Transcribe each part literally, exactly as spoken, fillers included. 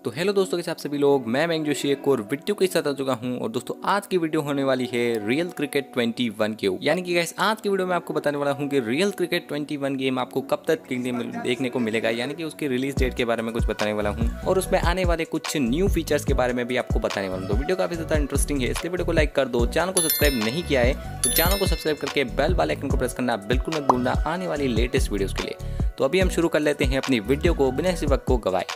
तो हेलो दोस्तों, के साथ सभी लोग, मैं मैंग जोशी एक और वीडियो के साथ आ चुका हूं। और दोस्तों आज की वीडियो होने वाली है रियल क्रिकेट ट्वेंटी वन के ऊपर। यानी कि गाइस आज की वीडियो में आपको बताने वाला हूं कि real cricket twenty one game आपको कब तक देखने को मिलेगा, यानी कि उसकी रिलीज डेट के बारे में कुछ बताने वाला हूं और उसमें आने वाले कुछ न्यू फीचर्स के बारे में भी आपको बताने वाला हूं। तो वीडियो काफी ज्यादा इंटरेस्टिंग है, इसलिए वीडियो को लाइक कर दो। चैनल को सब्सक्राइब नहीं किया है तो चैनल को सब्सक्राइब करके बेल वाले आइकन को प्रेस करना बिल्कुल मत भूलना आने वाली लेटेस्ट वीडियोस के लिए। तो अभी हम शुरू कर लेते हैं अपनी वीडियो को बिना किसी वक्त को गवाए।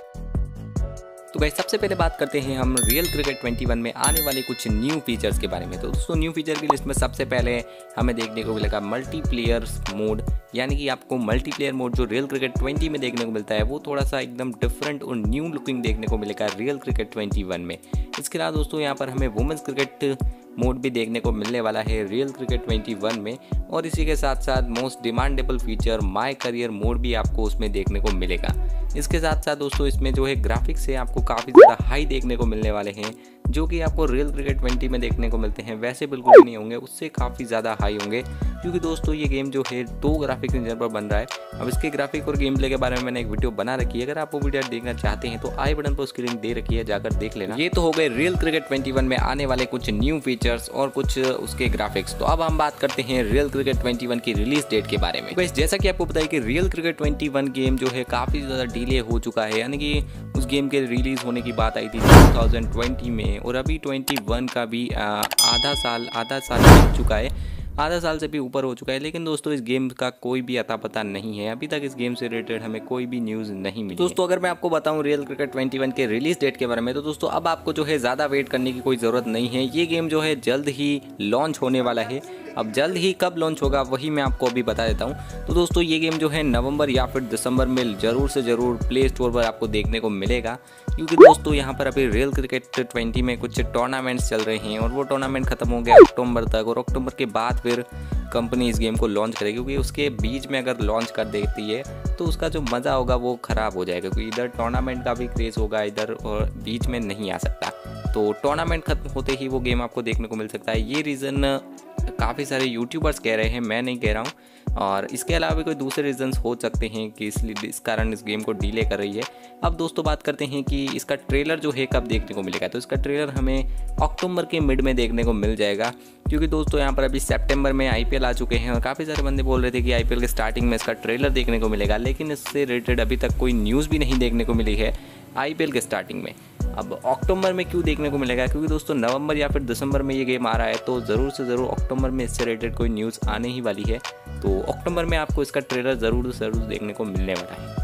तो गाइस सबसे पहले बात करते हैं हम रियल क्रिकेट ट्वेंटी वन में आने वाले कुछ न्यू फीचर्स के बारे में। तो दोस्तों न्यू फीचर की लिस्ट में सबसे पहले हमें देखने को मिलेगा मल्टीप्लेयर मोड, यानी कि आपको मल्टीप्लेयर मोड जो रियल क्रिकेट ट्वेंटी में देखने को मिलता है वो थोड़ा सा एकदम डिफरेंट और न्यू लुकिंग देखने को मिलेगा रियल क्रिकेट ट्वेंटी वन में। इसके अलावा दोस्तों यहाँ पर हमें वुमेन्स क्रिकेट मोड भी देखने को मिलने वाला है रियल क्रिकेट ट्वेंटी वन में। और इसी के साथ साथ most demandable feature my career mode भी आपको उसमें देखने को मिलेगा। इसके साथ साथ दोस्तों इसमें जो है ग्राफिक्स है आपको काफ़ी ज़्यादा हाई देखने को मिलने वाले हैं, जो कि आपको रियल क्रिकेट ट्वेंटी में देखने को मिलते हैं वैसे बिल्कुल भी नहीं होंगे, उससे काफ़ी ज़्यादा हाई होंगे। क्योंकि दोस्तों ये गेम जो है दो ग्राफिक्स इंजन पर बन रहा है। अब इसके ग्राफिक और गेम प्ले के बारे में मैंने एक वीडियो बना रखी है, अगर आप वो वीडियो देखना चाहते हैं तो आई बटन पर उसकी लिंक दे रखी है, जाकर देख लेना। ये तो हो गए रियल क्रिकेट ट्वेंटी वन में आने वाले कुछ न्यू फीचर्स और कुछ उसके ग्राफिक्स। तो अब हम बात करते हैं रियल क्रिकेट ट्वेंटी वन की रिलीज डेट के बारे में। बस जैसा कि आपको पता है कि real cricket twenty one game जो है काफ़ी ज़्यादा डिले हो चुका है, यानी कि उस गेम के रिलीज होने की बात आई थी टू थाउजेंड ट्वेंटी में और अभी ट्वेंटी वन का भी आधा साल आधा साल बीत चुका है, आधा साल से भी ऊपर हो चुका है। लेकिन दोस्तों इस गेम का कोई भी अता पता नहीं है, अभी तक इस गेम से रिलेटेड हमें कोई भी न्यूज़ नहीं मिली। दोस्तों अगर मैं आपको बताऊं रियल क्रिकेट ट्वेंटी वन के रिलीज डेट के बारे में, तो दोस्तों अब आपको जो है ज़्यादा वेट करने की कोई ज़रूरत नहीं है। ये गेम जो है जल्द ही लॉन्च होने वाला है। अब जल्द ही कब लॉन्च होगा वही मैं आपको अभी बता देता हूँ। तो दोस्तों ये गेम जो है नवंबर या फिर दिसंबर में ज़रूर से ज़रूर प्ले स्टोर पर आपको देखने को मिलेगा। क्योंकि दोस्तों यहाँ पर अभी रियल क्रिकेट ट्वेंटी में कुछ टूर्नामेंट्स चल रहे हैं और वो टूर्नामेंट खत्म हो गया अक्टूबर तक, और अक्टूबर के बाद फिर कंपनी इस गेम को लॉन्च करेगी। क्योंकि उसके बीच में अगर लॉन्च कर देती है तो उसका जो मज़ा होगा वो ख़राब हो जाएगा, क्योंकि इधर टूर्नामेंट का भी क्रेज़ होगा, इधर और बीच में नहीं आ सकता। तो टूर्नामेंट खत्म होते ही वो गेम आपको देखने को मिल सकता है। ये रीज़न काफ़ी सारे यूट्यूबर्स कह रहे हैं, मैं नहीं कह रहा हूँ। और इसके अलावा भी कोई दूसरे रीजंस हो सकते हैं कि इसलिए इस कारण इस गेम को डिले कर रही है। अब दोस्तों बात करते हैं कि इसका ट्रेलर जो है कब देखने को मिलेगा। तो इसका ट्रेलर हमें अक्टूबर के मिड में देखने को मिल जाएगा। क्योंकि दोस्तों यहाँ पर अभी सितंबर में आईपीएल आ चुके हैं और काफ़ी सारे बंदे बोल रहे थे कि आईपीएल के स्टार्टिंग में इसका ट्रेलर देखने को मिलेगा, लेकिन इससे रिलेटेड अभी तक कोई न्यूज़ भी नहीं देखने को मिली है आईपीएल के स्टार्टिंग में। अब अक्टूबर में क्यों देखने को मिलेगा, क्योंकि दोस्तों नवंबर या फिर दिसंबर में ये गेम आ रहा है, तो ज़रूर से ज़रूर अक्टूबर में इससे रिलेटेड कोई न्यूज़ आने ही वाली है। तो अक्टूबर में आपको इसका ट्रेलर ज़रूर से ज़रूर देखने को मिलने वाला है।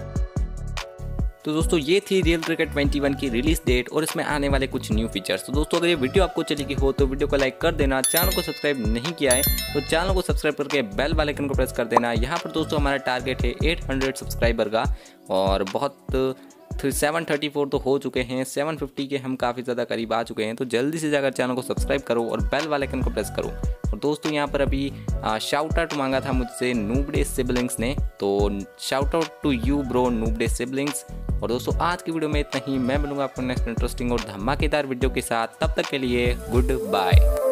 तो दोस्तों ये थी रियल क्रिकेट ट्वेंटी वन की रिलीज डेट और इसमें आने वाले कुछ न्यू फीचर्स। तो दोस्तों अगर ये वीडियो आपको चली हो तो वीडियो को लाइक कर देना, चैनल को सब्सक्राइब नहीं किया है तो चैनल को सब्सक्राइब करके बेल वाले आइकन को प्रेस कर देना। यहाँ पर दोस्तों हमारा टारगेट है एट हंड्रेड सब्सक्राइबर का, और बहुत सेवन थर्टी फोर तो हो चुके हैं, सेवन फिफ्टी के हम काफ़ी ज़्यादा करीब आ चुके हैं। तो जल्दी से जाकर चैनल को सब्सक्राइब करो और बेल वाले आइकन को प्रेस करो। और दोस्तों यहाँ पर अभी शाउट आउट मांगा था मुझसे नूबडे सिबलिंग्स ने, तो shout out to you bro नूबडे सिबलिंग्स। और दोस्तों आज की वीडियो में इतना ही, मैं मिलूंगा आपको नेक्स्ट इंटरेस्टिंग और धमाकेदार वीडियो के साथ। तब तक के लिए गुड बाय।